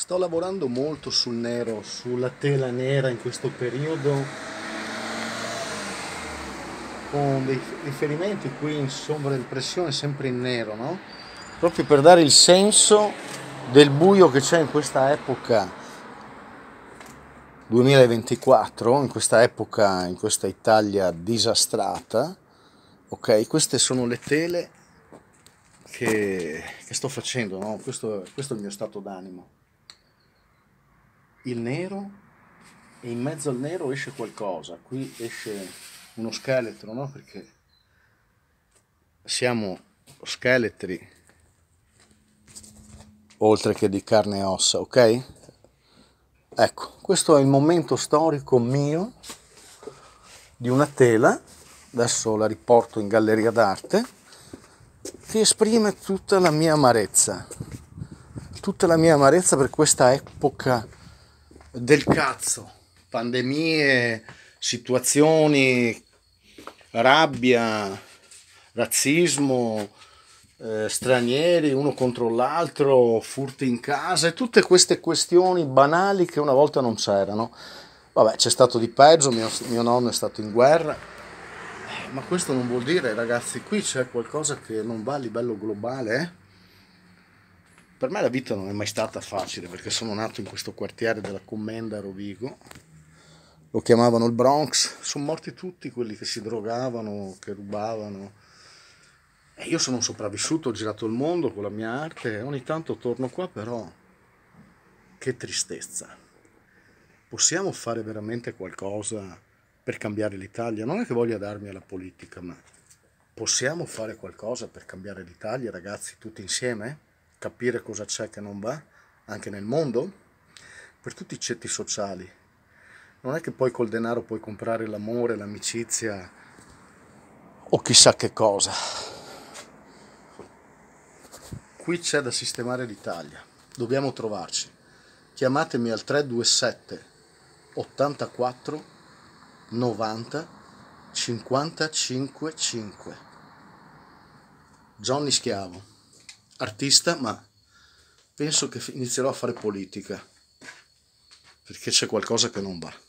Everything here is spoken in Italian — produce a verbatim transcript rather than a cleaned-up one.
Sto lavorando molto sul nero, sulla tela nera in questo periodo, con dei riferimenti qui in sovraimpressione sempre in nero, no? Proprio per dare il senso del buio che c'è in questa epoca duemilaventiquattro, in questa epoca, in questa Italia disastrata. Ok, queste sono le tele che, che sto facendo, no? Questo, questo è il mio stato d'animo. Il nero, e in mezzo al nero esce qualcosa. Qui esce uno scheletro, no? Perché siamo scheletri oltre che di carne e ossa, ok? Ecco, questo è il momento storico mio di una tela, adesso la riporto in galleria d'arte, che esprime tutta la mia amarezza, tutta la mia amarezza per questa epoca del cazzo, pandemie, situazioni, rabbia, razzismo, eh, stranieri uno contro l'altro, furti in casa e tutte queste questioni banali che una volta non c'erano. Vabbè, c'è stato di peggio, mio, mio nonno è stato in guerra, ma questo non vuol dire, ragazzi, qui c'è qualcosa che non va a livello globale, eh? Per me la vita non è mai stata facile perché sono nato in questo quartiere della Commenda a Rovigo, lo chiamavano il Bronx, sono morti tutti quelli che si drogavano, che rubavano. E io sono un sopravvissuto, ho girato il mondo con la mia arte, ogni tanto torno qua, però che tristezza. Possiamo fare veramente qualcosa per cambiare l'Italia? Non è che voglia darmi alla politica, ma possiamo fare qualcosa per cambiare l'Italia, ragazzi, tutti insieme? Capire cosa c'è che non va, anche nel mondo? Per tutti i ceti sociali. Non è che poi col denaro puoi comprare l'amore, l'amicizia o chissà che cosa. Qui c'è da sistemare l'Italia, dobbiamo trovarci. Chiamatemi al tre due sette ottantaquattro novanta cinquantacinque cinque. Johnny Schiavo, artista, ma penso che inizierò a fare politica, perché c'è qualcosa che non va.